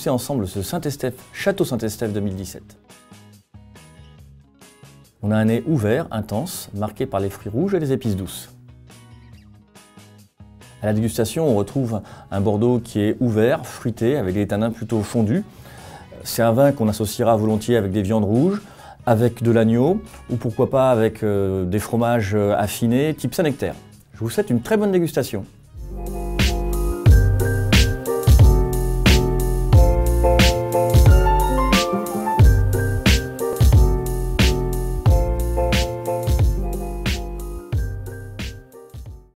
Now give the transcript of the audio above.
déguster ensemble ce Saint-Estèphe, Château Saint-Estèphe 2017. On a un nez ouvert, intense, marqué par les fruits rouges et les épices douces. À la dégustation, on retrouve un Bordeaux qui est ouvert, fruité, avec des tanins plutôt fondus. C'est un vin qu'on associera volontiers avec des viandes rouges, avec de l'agneau, ou pourquoi pas avec des fromages affinés type Saint-Nectaire. Je vous souhaite une très bonne dégustation.